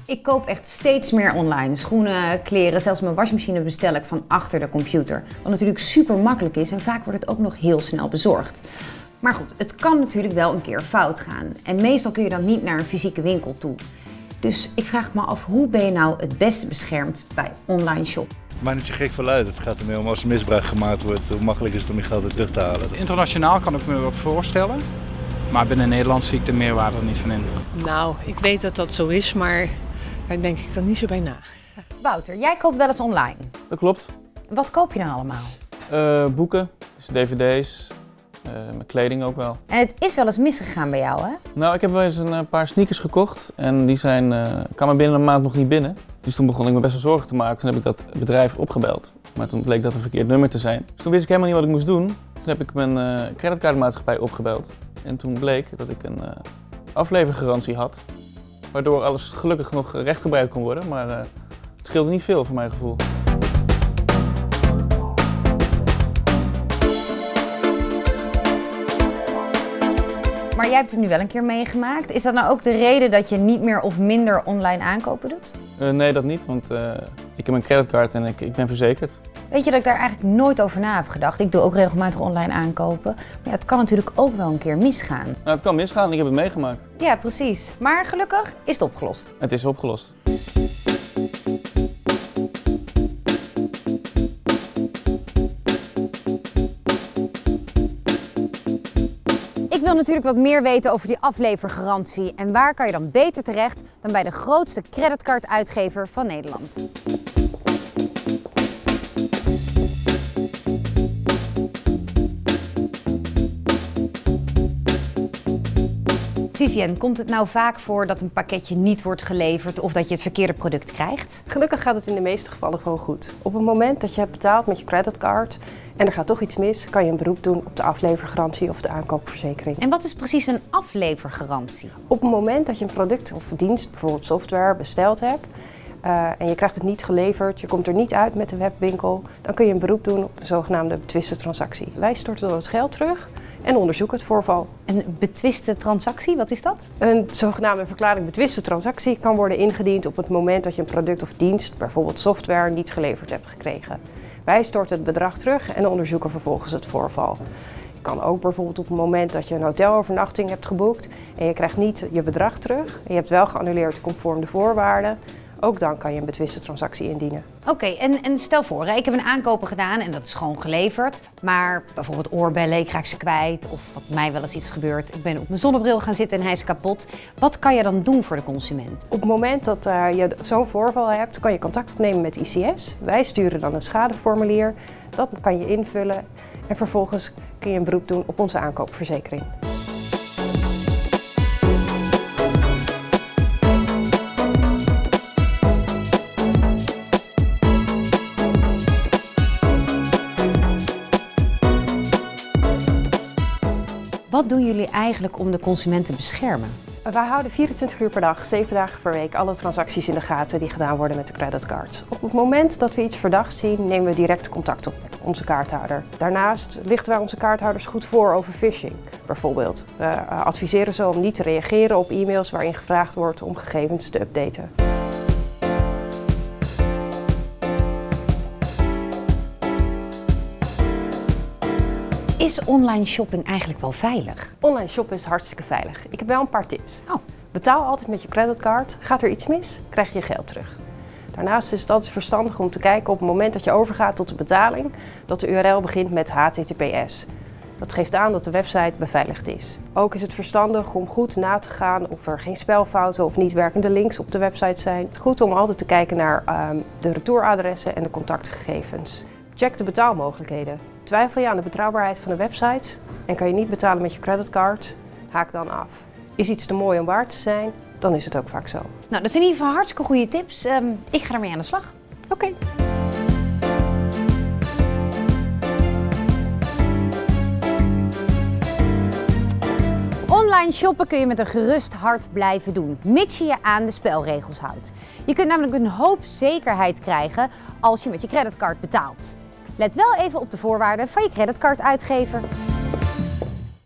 Ik koop echt steeds meer online. Schoenen, kleren, zelfs mijn wasmachine bestel ik van achter de computer. Wat natuurlijk super makkelijk is en vaak wordt het ook nog heel snel bezorgd. Maar goed, het kan natuurlijk wel een keer fout gaan. En meestal kun je dan niet naar een fysieke winkel toe. Dus ik vraag me af, hoe ben je nou het beste beschermd bij online shoppen? Maar niet zo gek veel uit. Het gaat er meer om als er misbruik gemaakt wordt, hoe makkelijk is het om je geld weer terug te halen. Internationaal kan ik me wat voorstellen, maar binnen Nederland zie ik de meerwaarde er niet van in. Nou, ik weet dat dat zo is, maar daar denk ik dan niet zo bij na. Wouter, jij koopt wel eens online. Dat klopt. Wat koop je dan allemaal? Boeken, dus dvd's, mijn kleding ook wel. En het is wel eens misgegaan bij jou, hè? Nou, ik heb wel eens een paar sneakers gekocht en die kwamen binnen een maand nog niet binnen. Dus toen begon ik me best wel zorgen te maken. Toen heb ik dat bedrijf opgebeld. Maar toen bleek dat een verkeerd nummer te zijn. Dus toen wist ik helemaal niet wat ik moest doen. Toen heb ik mijn creditcardmaatschappij opgebeld. En toen bleek dat ik een aflevergarantie had. Waardoor alles gelukkig nog rechtgebruikt kon worden. Maar het scheelde niet veel voor mijn gevoel. Maar jij hebt het nu wel een keer meegemaakt. Is dat nou ook de reden dat je niet meer of minder online aankopen doet? Nee, dat niet, want ik heb een creditcard en ik ben verzekerd. Weet je dat ik daar eigenlijk nooit over na heb gedacht? Ik doe ook regelmatig online aankopen. Maar ja, het kan natuurlijk ook wel een keer misgaan. Nou, het kan misgaan, ik heb het meegemaakt. Ja, precies. Maar gelukkig is het opgelost. Het is opgelost. Ik wil natuurlijk wat meer weten over die aflevergarantie. En waar kan je dan beter terecht dan bij de grootste creditcarduitgever van Nederland? Vivienne, komt het nou vaak voor dat een pakketje niet wordt geleverd of dat je het verkeerde product krijgt? Gelukkig gaat het in de meeste gevallen gewoon goed. Op het moment dat je hebt betaald met je creditcard en er gaat toch iets mis, kan je een beroep doen op de aflevergarantie of de aankoopverzekering. En wat is precies een aflevergarantie? Op het moment dat je een product of dienst, bijvoorbeeld software, besteld hebt en je krijgt het niet geleverd, je komt er niet uit met de webwinkel, dan kun je een beroep doen op de zogenaamde betwiste transactie. Wij storten dan het geld terug en onderzoeken het voorval. Een betwiste transactie, wat is dat? Een zogenaamde verklaring betwiste transactie kan worden ingediend op het moment dat je een product of dienst, bijvoorbeeld software, niet geleverd hebt gekregen. Wij storten het bedrag terug en onderzoeken vervolgens het voorval. Je kan ook bijvoorbeeld op het moment dat je een hotelovernachting hebt geboekt en je krijgt niet je bedrag terug en je hebt wel geannuleerd conform de voorwaarden, ook dan kan je een betwiste transactie indienen. Oké, en stel voor, ik heb een aankopen gedaan en dat is gewoon geleverd. Maar bijvoorbeeld oorbellen, ik raak ze kwijt of wat mij wel eens iets gebeurt. Ik ben op mijn zonnebril gaan zitten en hij is kapot. Wat kan je dan doen voor de consument? Op het moment dat je zo'n voorval hebt, kan je contact opnemen met ICS. Wij sturen dan een schadeformulier. Dat kan je invullen en vervolgens kun je een beroep doen op onze aankoopverzekering. Wat doen jullie eigenlijk om de consument te beschermen? Wij houden 24 uur per dag, 7 dagen per week alle transacties in de gaten die gedaan worden met de creditcard. Op het moment dat we iets verdachts zien, nemen we direct contact op met onze kaarthouder. Daarnaast lichten wij onze kaarthouders goed voor over phishing. Bijvoorbeeld, we adviseren ze om niet te reageren op e-mails waarin gevraagd wordt om gegevens te updaten. Is online shopping eigenlijk wel veilig? Online shoppen is hartstikke veilig. Ik heb wel een paar tips. Oh. Betaal altijd met je creditcard. Gaat er iets mis, krijg je je geld terug. Daarnaast is het altijd verstandig om te kijken op het moment dat je overgaat tot de betaling, dat de URL begint met HTTPS. Dat geeft aan dat de website beveiligd is. Ook is het verstandig om goed na te gaan of er geen spelfouten of niet werkende links op de website zijn. Goed om altijd te kijken naar de retouradressen en de contactgegevens. Check de betaalmogelijkheden. Twijfel je aan de betrouwbaarheid van de website en kan je niet betalen met je creditcard? Haak dan af. Is iets te mooi om waar te zijn? Dan is het ook vaak zo. Nou, dat zijn in ieder geval hartstikke goede tips. Ik ga ermee aan de slag. Oké. Online shoppen kun je met een gerust hart blijven doen, mits je je aan de spelregels houdt. Je kunt namelijk een hoop zekerheid krijgen als je met je creditcard betaalt. Let wel even op de voorwaarden van je creditcarduitgever.